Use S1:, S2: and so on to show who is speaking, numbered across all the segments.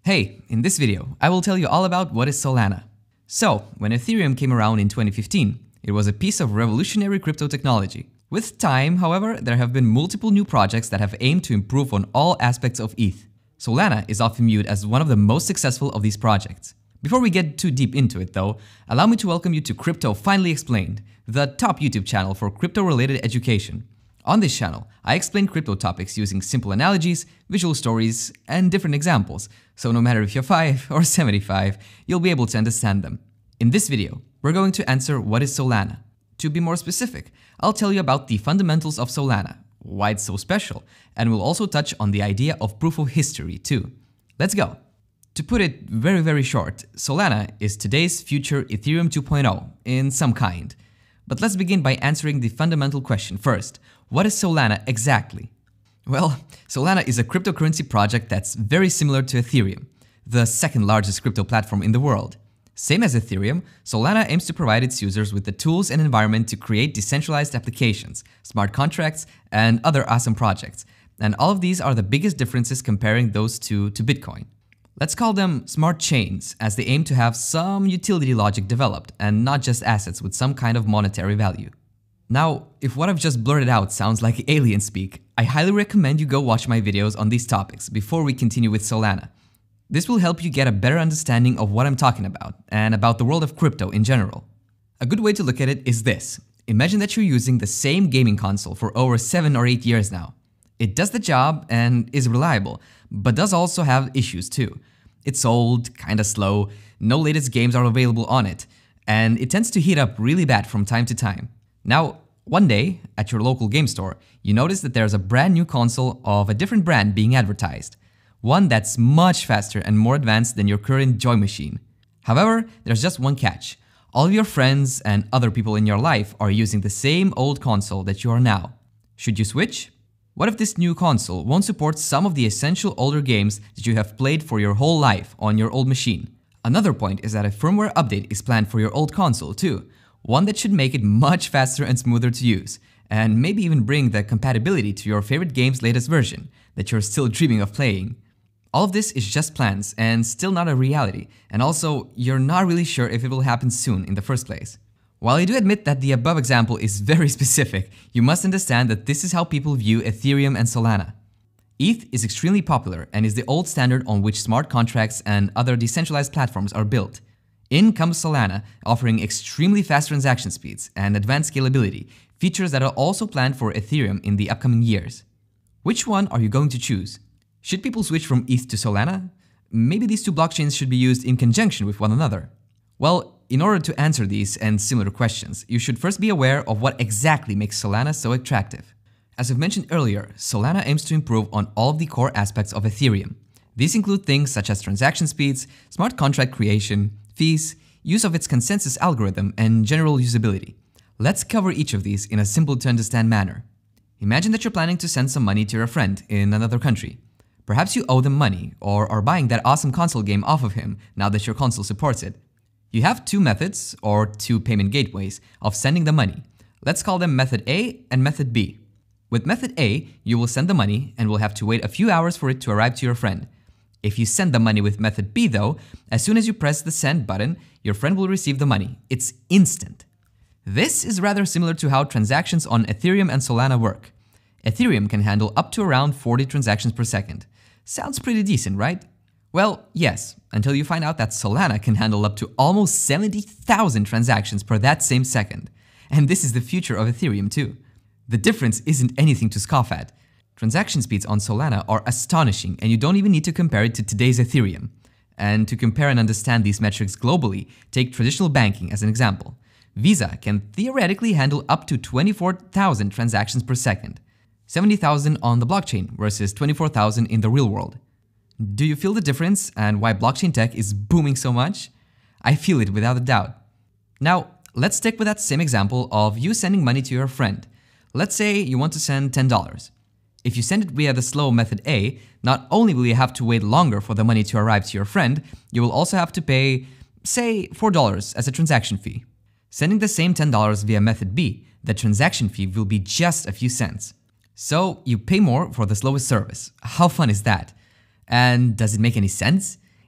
S1: Hey, in this video, I will tell you all about what is Solana. So, when Ethereum came around in 2015, it was a piece of revolutionary crypto technology. With time, however, there have been multiple new projects that have aimed to improve on all aspects of ETH. Solana is often viewed as one of the most successful of these projects. Before we get too deep into it though, allow me to welcome you to Crypto Finally Explained, the top YouTube channel for crypto-related education. On this channel, I explain crypto topics using simple analogies, visual stories, and different examples, so no matter if you're 5 or 75, you'll be able to understand them. In this video, we're going to answer what is Solana. To be more specific, I'll tell you about the fundamentals of Solana, why it's so special, and we'll also touch on the idea of proof of history too. Let's go! To put it very short, Solana is today's future Ethereum 2.0 in some kind. But let's begin by answering the fundamental question first. What is Solana exactly? Well, Solana is a cryptocurrency project that's very similar to Ethereum, the second largest crypto platform in the world. Same as Ethereum, Solana aims to provide its users with the tools and environment to create decentralized applications, smart contracts, and other awesome projects. And all of these are the biggest differences comparing those two to Bitcoin. Let's call them smart chains, as they aim to have some utility logic developed and not just assets with some kind of monetary value. Now, if what I've just blurted out sounds like alien speak, I highly recommend you go watch my videos on these topics before we continue with Solana. This will help you get a better understanding of what I'm talking about and about the world of crypto in general. A good way to look at it is this. Imagine that you're using the same gaming console for over 7 or 8 years now. It does the job and is reliable, but does also have issues too. It's old, kinda slow, no latest games are available on it, and it tends to heat up really bad from time to time. Now, one day, at your local game store, you notice that there's a brand new console of a different brand being advertised. One that's much faster and more advanced than your current Joy machine. However, there's just one catch. All of your friends and other people in your life are using the same old console that you are now. Should you switch? What if this new console won't support some of the essential older games that you have played for your whole life on your old machine? Another point is that a firmware update is planned for your old console too. One that should make it much faster and smoother to use, and maybe even bring the compatibility to your favorite game's latest version that you're still dreaming of playing. All of this is just plans and still not a reality, and also you're not really sure if it will happen soon in the first place. While I do admit that the above example is very specific, you must understand that this is how people view Ethereum and Solana. ETH is extremely popular and is the old standard on which smart contracts and other decentralized platforms are built. In comes Solana, offering extremely fast transaction speeds and advanced scalability, features that are also planned for Ethereum in the upcoming years. Which one are you going to choose? Should people switch from ETH to Solana? Maybe these two blockchains should be used in conjunction with one another. Well, in order to answer these and similar questions, you should first be aware of what exactly makes Solana so attractive. As I've mentioned earlier, Solana aims to improve on all of the core aspects of Ethereum. These include things such as transaction speeds, smart contract creation, fees, use of its consensus algorithm, and general usability. Let's cover each of these in a simple to understand manner. Imagine that you're planning to send some money to your friend in another country. Perhaps you owe them money or are buying that awesome console game off of him now that your console supports it. You have two methods, or two payment gateways, of sending the money. Let's call them method A and method B. With method A, you will send the money and will have to wait a few hours for it to arrive to your friend. If you send the money with method B though, as soon as you press the send button, your friend will receive the money. It's instant. This is rather similar to how transactions on Ethereum and Solana work. Ethereum can handle up to around 40 transactions per second. Sounds pretty decent, right? Well, yes, until you find out that Solana can handle up to almost 70,000 transactions per that same second. And this is the future of Ethereum too. The difference isn't anything to scoff at. Transaction speeds on Solana are astonishing, and you don't even need to compare it to today's Ethereum. And to compare and understand these metrics globally, take traditional banking as an example. Visa can theoretically handle up to 24,000 transactions per second. 70,000 on the blockchain versus 24,000 in the real world. Do you feel the difference and why blockchain tech is booming so much? I feel it without a doubt. Now, let's stick with that same example of you sending money to your friend. Let's say you want to send $10. If you send it via the slow method A, not only will you have to wait longer for the money to arrive to your friend, you will also have to pay, say, $4 as a transaction fee. Sending the same $10 via method B, the transaction fee will be just a few cents. So you pay more for the slowest service. How fun is that? And does it make any sense?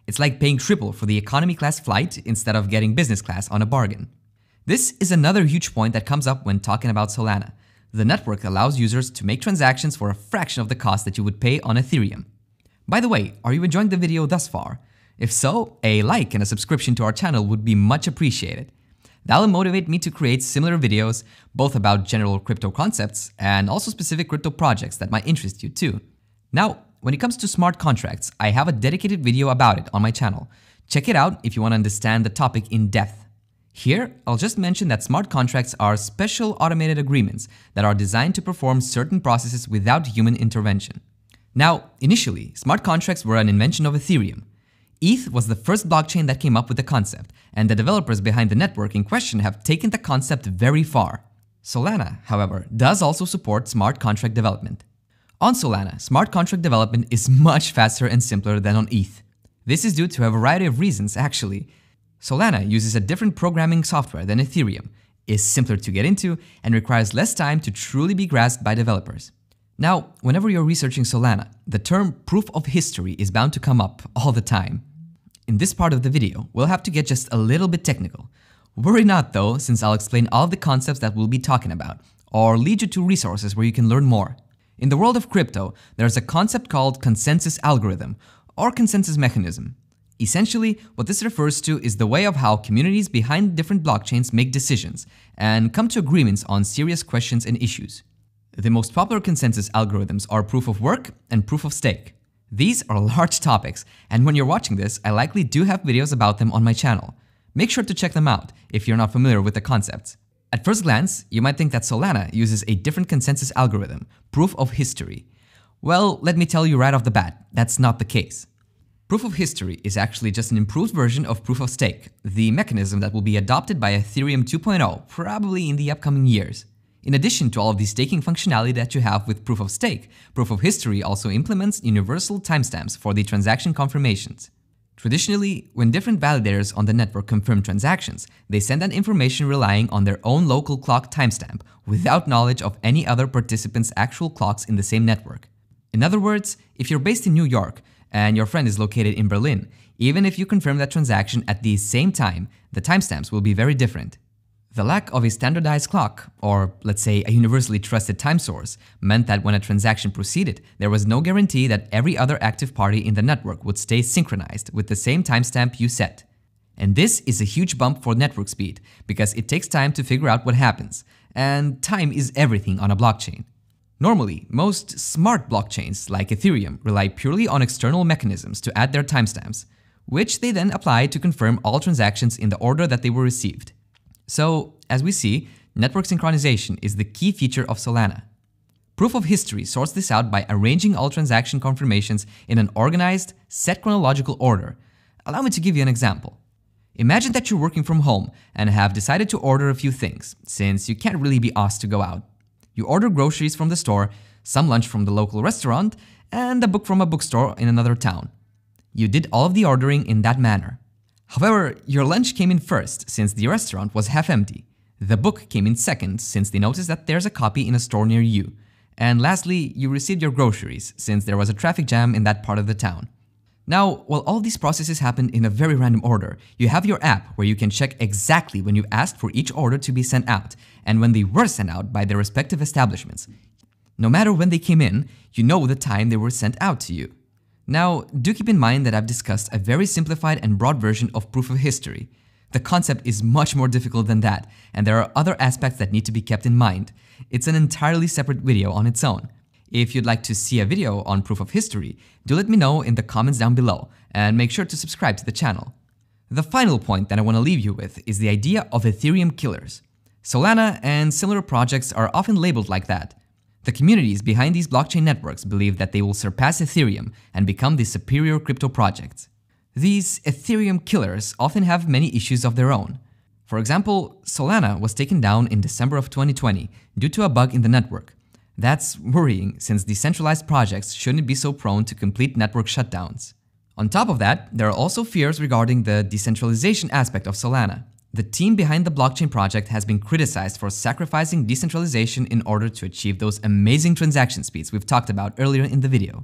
S1: It's like paying triple for the economy class flight instead of getting business class on a bargain. This is another huge point that comes up when talking about Solana. The network allows users to make transactions for a fraction of the cost that you would pay on Ethereum. By the way, are you enjoying the video thus far? If so, a like and a subscription to our channel would be much appreciated. That'll motivate me to create similar videos, both about general crypto concepts and also specific crypto projects that might interest you too. Now, when it comes to smart contracts, I have a dedicated video about it on my channel. Check it out if you want to understand the topic in depth. Here, I'll just mention that smart contracts are special automated agreements that are designed to perform certain processes without human intervention. Now, initially, smart contracts were an invention of Ethereum. ETH was the first blockchain that came up with the concept, and the developers behind the network in question have taken the concept very far. Solana, however, does also support smart contract development. On Solana, smart contract development is much faster and simpler than on ETH. This is due to a variety of reasons, actually. Solana uses a different programming software than Ethereum, is simpler to get into, and requires less time to truly be grasped by developers. Now, whenever you're researching Solana, the term proof of history is bound to come up all the time. In this part of the video, we'll have to get just a little bit technical. Worry not though, since I'll explain all of the concepts that we'll be talking about, or lead you to resources where you can learn more. In the world of crypto, there's a concept called consensus algorithm, or consensus mechanism. Essentially, what this refers to is the way of how communities behind different blockchains make decisions and come to agreements on serious questions and issues. The most popular consensus algorithms are proof of work and proof of stake. These are large topics, and when you're watching this, I likely do have videos about them on my channel. Make sure to check them out if you're not familiar with the concepts. At first glance, you might think that Solana uses a different consensus algorithm, proof of history. Well, let me tell you right off the bat, that's not the case. Proof of history is actually just an improved version of proof of stake, the mechanism that will be adopted by Ethereum 2.0 probably in the upcoming years. In addition to all of the staking functionality that you have with proof of stake, proof of history also implements universal timestamps for the transaction confirmations. Traditionally, when different validators on the network confirm transactions, they send that information relying on their own local clock timestamp without knowledge of any other participant's actual clocks in the same network. In other words, if you're based in New York, and your friend is located in Berlin, even if you confirm that transaction at the same time, the timestamps will be very different. The lack of a standardized clock, or let's say a universally trusted time source, meant that when a transaction proceeded, there was no guarantee that every other active party in the network would stay synchronized with the same timestamp you set. And this is a huge bump for network speed, because it takes time to figure out what happens, and time is everything on a blockchain. Normally, most smart blockchains, like Ethereum, rely purely on external mechanisms to add their timestamps, which they then apply to confirm all transactions in the order that they were received. So, as we see, network synchronization is the key feature of Solana. Proof of history sorts this out by arranging all transaction confirmations in an organized, set chronological order. Allow me to give you an example. Imagine that you're working from home and have decided to order a few things, since you can't really be asked to go out. You order groceries from the store, some lunch from the local restaurant, and a book from a bookstore in another town. You did all of the ordering in that manner. However, your lunch came in first, since the restaurant was half empty. The book came in second, since they noticed that there's a copy in a store near you. And lastly, you received your groceries, since there was a traffic jam in that part of the town. Now, while all these processes happened in a very random order, you have your app where you can check exactly when you asked for each order to be sent out, and when they were sent out by their respective establishments. No matter when they came in, you know the time they were sent out to you. Now, do keep in mind that I've discussed a very simplified and broad version of proof of history. The concept is much more difficult than that, and there are other aspects that need to be kept in mind. It's an entirely separate video on its own. If you'd like to see a video on proof of history, do let me know in the comments down below, and make sure to subscribe to the channel. The final point that I want to leave you with is the idea of Ethereum killers. Solana and similar projects are often labeled like that. The communities behind these blockchain networks believe that they will surpass Ethereum and become the superior crypto projects. These Ethereum killers often have many issues of their own. For example, Solana was taken down in December of 2020 due to a bug in the network. That's worrying, since decentralized projects shouldn't be so prone to complete network shutdowns. On top of that, there are also fears regarding the decentralization aspect of Solana. The team behind the blockchain project has been criticized for sacrificing decentralization in order to achieve those amazing transaction speeds we've talked about earlier in the video.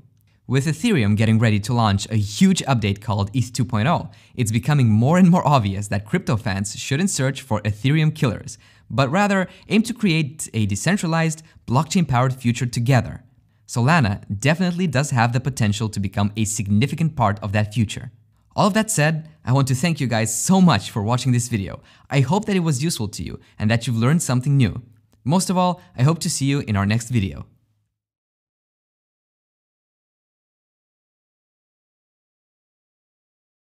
S1: With Ethereum getting ready to launch a huge update called ETH 2.0, it's becoming more and more obvious that crypto fans shouldn't search for Ethereum killers, but rather aim to create a decentralized, blockchain-powered future together. Solana definitely does have the potential to become a significant part of that future. All of that said, I want to thank you guys so much for watching this video. I hope that it was useful to you and that you've learned something new. Most of all, I hope to see you in our next video.